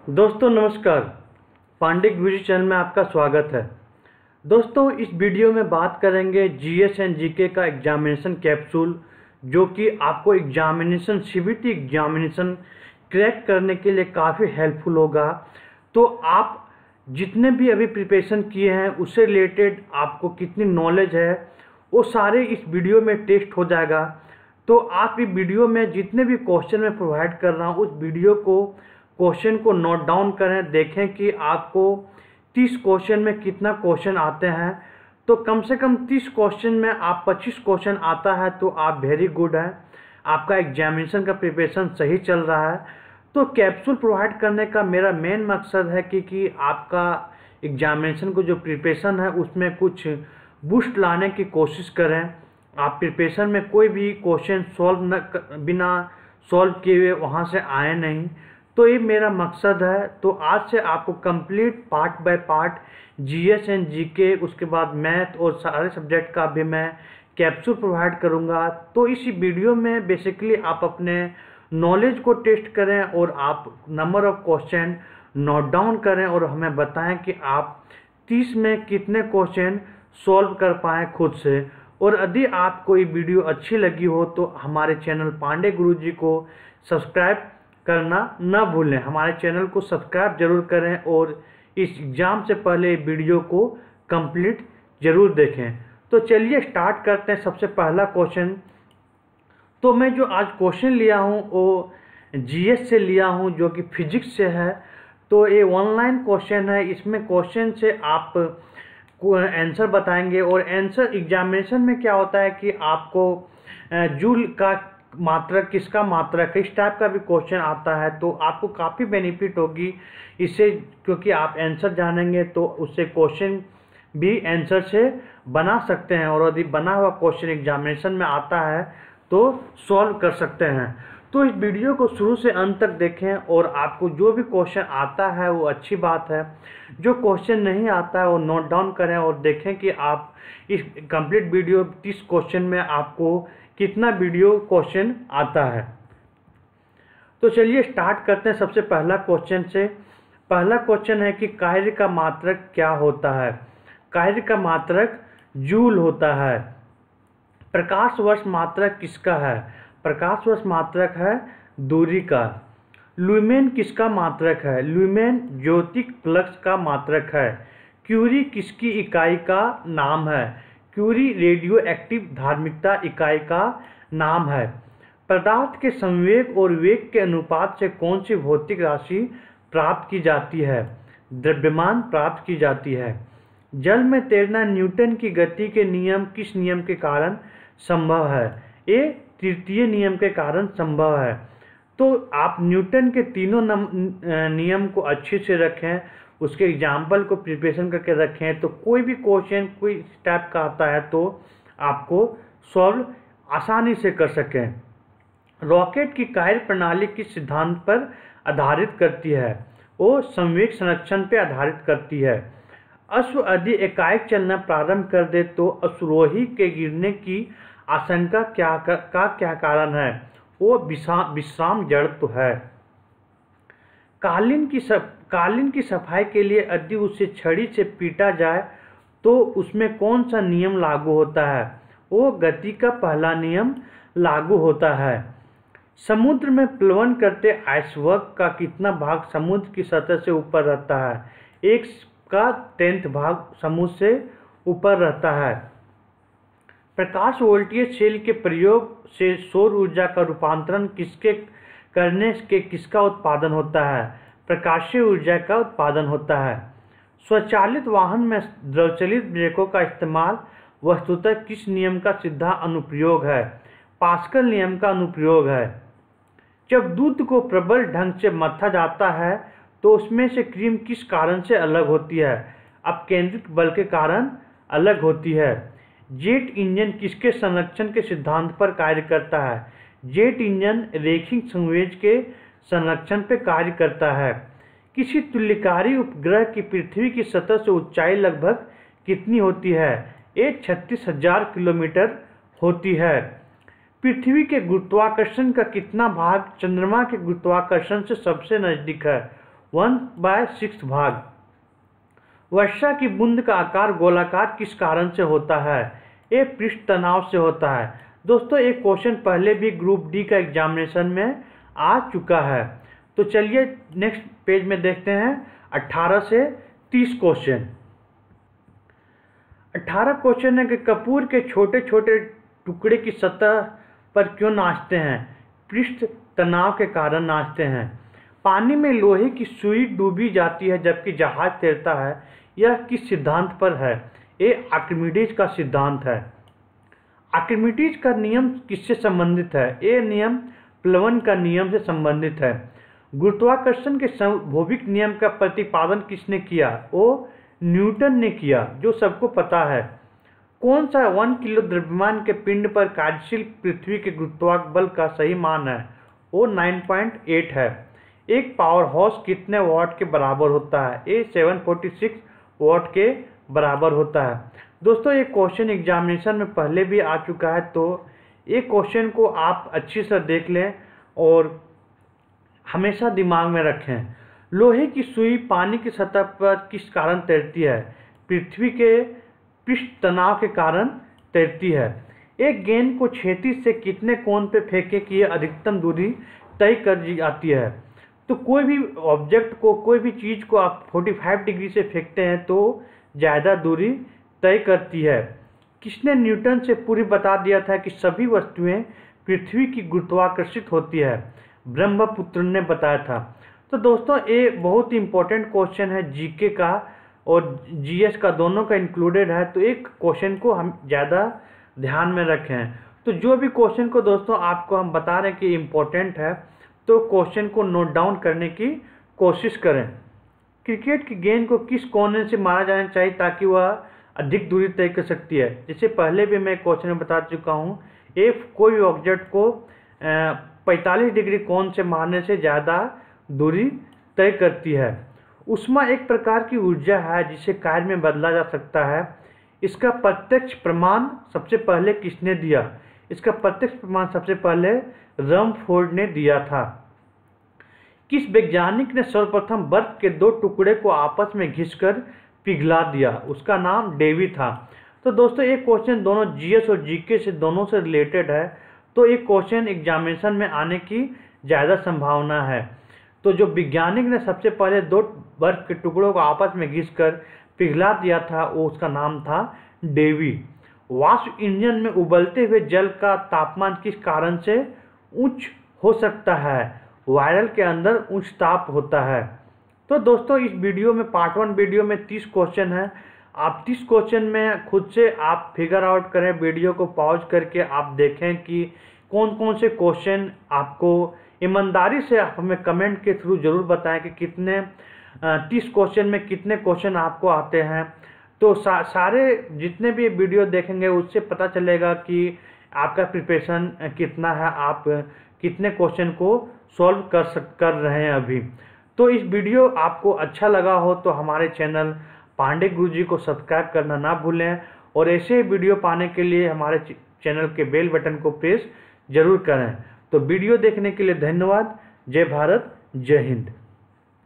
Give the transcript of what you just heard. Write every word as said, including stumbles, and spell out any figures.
दोस्तों नमस्कार। पांडे गुरुजी चैनल में आपका स्वागत है। दोस्तों इस वीडियो में बात करेंगे जीएस एंड जीके का एग्जामिनेशन कैप्सूल, जो कि आपको एग्जामिनेशन सीबीटी एग्जामिनेशन क्रैक करने के लिए काफ़ी हेल्पफुल होगा। तो आप जितने भी अभी प्रिपरेशन किए हैं उससे रिलेटेड आपको कितनी नॉलेज है वो सारे इस वीडियो में टेस्ट हो जाएगा। तो आप इस वीडियो में जितने भी क्वेश्चन मैं प्रोवाइड कर रहा हूँ उस वीडियो को क्वेश्चन को नोट डाउन करें, देखें कि आपको तीस क्वेश्चन में कितना क्वेश्चन आते हैं। तो कम से कम तीस क्वेश्चन में आप पच्चीस क्वेश्चन आता है तो आप वेरी गुड हैं, आपका एग्जामिनेशन का प्रिपरेशन सही चल रहा है। तो कैप्सूल प्रोवाइड करने का मेरा मेन मकसद है कि कि आपका एग्जामिनेशन को जो प्रिपरेशन है उसमें कुछ बूस्ट लाने की कोशिश करें। आप प्रिपरेशन में कोई भी क्वेश्चन सॉल्व न बिना सॉल्व किए हुए वहाँ से आए नहीं, तो ये मेरा मकसद है। तो आज से आपको complete part by part GS and GK, उसके बाद मैथ और सारे सब्जेक्ट का भी मैं कैप्सूल प्रोवाइड करूंगा। तो इस वीडियो में बेसिकली आप अपने नॉलेज को टेस्ट करें और आप number of question note down करें और हमें बताएं कि आप तीस में कितने क्वेश्चन सॉल्व कर पाएँ खुद से। और यदि आपको ये वीडियो अच्छी लगी हो तो हमारे चैनल पांडे गुरुजी को सब्सक्राइब करना ना भूलें। हमारे चैनल को सब्सक्राइब जरूर करें और इस एग्ज़ाम से पहले वीडियो को कंप्लीट जरूर देखें। तो चलिए स्टार्ट करते हैं। सबसे पहला क्वेश्चन, तो मैं जो आज क्वेश्चन लिया हूँ वो जीएस से लिया हूँ, जो कि फिजिक्स से है। तो ये ऑनलाइन क्वेश्चन है, इसमें क्वेश्चन से आप आंसर बताएंगे। और आंसर एग्जामिनेशन में क्या होता है कि आपको जूल का मात्रक किसका मात्रक है, इस टाइप का भी क्वेश्चन आता है। तो आपको काफ़ी बेनिफिट होगी इससे, क्योंकि आप आंसर जानेंगे तो उससे क्वेश्चन भी आंसर से बना सकते हैं। और यदि बना हुआ क्वेश्चन एग्जामिनेशन में आता है तो सॉल्व कर सकते हैं। तो इस वीडियो को शुरू से अंत तक देखें और आपको जो भी क्वेश्चन आता है वो अच्छी बात है, जो क्वेश्चन नहीं आता है वो नोट डाउन करें और देखें कि आप इस कंप्लीट वीडियो तीस क्वेश्चन में आपको कितना वीडियो क्वेश्चन आता है। तो चलिए स्टार्ट करते हैं सबसे पहला क्वेश्चन से। पहला क्वेश्चन है कि कार्य का मात्रक क्या होता है। कार्य का मात्रक जूल होता है। प्रकाश वर्ष मात्रक किसका है। प्रकाश वर्ष मात्रक है दूरी का। ल्यूमेन किसका मात्रक है। ल्यूमेन ज्योतिक फ्लक्स का मात्रक है। क्यूरी किसकी इकाई का नाम है। क्यूरी रेडियो एक्टिव धार्मिकता इकाई का नाम है। पदार्थ के संवेग और वेग के अनुपात से कौन सी भौतिक राशि प्राप्त की जाती है। द्रव्यमान प्राप्त की जाती है। जल में तैरना न्यूटन की गति के नियम किस नियम के कारण संभव है। ये तृतीय नियम के कारण संभव है। तो आप न्यूटन के तीनों नियम को अच्छे से रखें, उसके एग्जाम्पल को प्रिपरेशन करके रखें, तो कोई भी क्वेश्चन कोई टाइप का आता है तो आपको सॉल्व आसानी से कर सकें। रॉकेट की कार्य प्रणाली किस सिद्धांत पर आधारित करती है। वो संवेग संरक्षण पर आधारित करती है। अश्व यदि एकाएक चलना प्रारंभ कर दे तो अश्वरोही के गिरने की आशंका क्या का, का क्या कारण है। वो विश्राम जड़त्व है। कालीन की सब कालीन की सफाई के लिए यदि उसे छड़ी से पीटा जाए तो उसमें कौन सा नियम लागू होता है। वो गति का पहला नियम लागू होता है। समुद्र में प्लवन करते आइसबर्ग का कितना भाग समुद्र की सतह से ऊपर रहता है। एक का टेंथ भाग समुद्र से ऊपर रहता है। प्रकाश वोल्टेज सेल के प्रयोग से सौर ऊर्जा का रूपांतरण किसके करने के किसका उत्पादन होता है। प्रकाशीय ऊर्जा का उत्पादन होता है। स्वचालित वाहन में द्रवचलित ब्रेकों का इस्तेमाल वस्तुतः किस नियम का सीधा अनुप्रयोग है। पास्कल नियम का अनुप्रयोग है। जब दूध को प्रबल ढंग से मथा जाता है तो उसमें से क्रीम किस कारण से अलग होती है। अपकेंद्रित बल के कारण अलग होती है। जेट इंजन किसके संरक्षण के सिद्धांत पर कार्य करता है। जेट इंजन रेखिक संवेग के संरक्षण पर कार्य करता है। किसी तुल्यकारी उपग्रह की पृथ्वी की सतह से ऊंचाई लगभग कितनी होती है। ये छत्तीस हजार किलोमीटर होती है। पृथ्वी के गुरुत्वाकर्षण का कितना भाग चंद्रमा के गुरुत्वाकर्षण से सबसे नजदीक है। वन बाय सिक्स भाग। वर्षा की बूंद का आकार गोलाकार किस कारण से होता है? ये पृष्ठ तनाव से होता है। दोस्तों एक क्वेश्चन पहले भी ग्रुप डी का एग्जामिनेशन में आ चुका है। तो चलिए नेक्स्ट पेज में देखते हैं अठारह से तीस क्वेश्चन। अठारह क्वेश्चन है कि कपूर के छोटे छोटे टुकड़े की सतह पर क्यों नाचते हैं? पृष्ठ तनाव के कारण नाचते हैं। पानी में लोहे की सुई डूबी जाती है जबकि जहाज तैरता है, यह किस सिद्धांत पर है? ये आर्किमिडीज का सिद्धांत है। आर्किमिडीज का नियम किससे संबंधित है? ये नियम प्लवन का नियम से संबंधित है। गुरुत्वाकर्षण के संभौतिक नियम का प्रतिपादन किसने किया? वो न्यूटन ने किया, जो सबको पता है। कौन सा वन किलो द्रव्यमान के पिंड पर कार्यशील पृथ्वी के गुरुत्वाकर्षण बल का सही मान है? वो नौ पॉइंट आठ है। एक पावर हाउस कितने वाट के बराबर होता है? ये सात सौ छियालीस वाट के बराबर होता है। दोस्तों ये क्वेश्चन एग्जामिनेशन में पहले भी आ चुका है, तो ये क्वेश्चन को आप अच्छी से देख लें और हमेशा दिमाग में रखें। लोहे की सुई पानी की सतह पर किस कारण तैरती है? पृथ्वी के पृष्ठ तनाव के कारण तैरती है। एक गेंद को क्षैतिज से कितने कोण पे फेंके कि यह अधिकतम दूरी तय कर जाती है? तो कोई भी ऑब्जेक्ट को, कोई भी चीज़ को आप पैंतालीस डिग्री से फेंकते हैं तो ज़्यादा दूरी तय करती है। किसने न्यूटन से पूरी बता दिया था कि सभी वस्तुएं पृथ्वी की गुरुत्वाकर्षित होती है? ब्रह्मपुत्र ने बताया था। तो दोस्तों ये बहुत ही इंपॉर्टेंट क्वेश्चन है, जीके का और जीएस का दोनों का इंक्लूडेड है, तो एक क्वेश्चन को हम ज़्यादा ध्यान में रखें। तो जो भी क्वेश्चन को दोस्तों आपको हम बता रहे हैं कि इम्पोर्टेंट है, तो क्वेश्चन को नोट डाउन करने की कोशिश करें। क्रिकेट की गेंद को किस कोने से मारा जाना चाहिए ताकि वह अधिक दूरी तय कर सकती है? जैसे पहले भी मैं क्वेश्चन में बता चुका हूँ, एफ कोई ऑब्जेक्ट को पैंतालीस डिग्री कोण से मारने से ज़्यादा दूरी तय करती है। ऊष्मा एक प्रकार की ऊर्जा है जिसे कार्य में बदला जा सकता है। इसका प्रत्यक्ष प्रमाण सबसे पहले किसने दिया? इसका प्रत्यक्ष प्रमाण सबसे पहले रदरफोर्ड ने दिया था। किस वैज्ञानिक ने सर्वप्रथम बर्फ के दो टुकड़े को आपस में घिसकर पिघला दिया? उसका नाम डेवी था। तो दोस्तों एक क्वेश्चन दोनों जीएस और जीके से दोनों से रिलेटेड है, तो एक क्वेश्चन एग्जामिनेशन में आने की ज़्यादा संभावना है। तो जो वैज्ञानिक ने सबसे पहले दो बर्फ के टुकड़ों को आपस में घिसकर पिघला दिया था, वो उसका नाम था डेवी। वाष्प इंजन में उबलते हुए जल का तापमान किस कारण से उच्च हो सकता है? वायरल के अंदर उच्च ताप होता है। तो दोस्तों इस वीडियो में, पार्ट वन वीडियो में तीस क्वेश्चन है। आप तीस क्वेश्चन में खुद से आप फिगर आउट करें, वीडियो को पॉज करके आप देखें कि कौन कौन से क्वेश्चन आपको, ईमानदारी से आप हमें कमेंट के थ्रू ज़रूर बताएं कि कितने तीस क्वेश्चन में कितने क्वेश्चन आपको आते हैं। तो सा, सारे जितने भी वीडियो देखेंगे उससे पता चलेगा कि आपका प्रिपरेशन कितना है, आप कितने क्वेश्चन को सॉल्व कर सक कर रहे हैं अभी। तो इस वीडियो आपको अच्छा लगा हो तो हमारे चैनल पांडे गुरुजी को सब्सक्राइब करना ना भूलें, और ऐसे वीडियो पाने के लिए हमारे चैनल के बेल बटन को प्रेस जरूर करें। तो वीडियो देखने के लिए धन्यवाद। जय भारत, जय हिंद।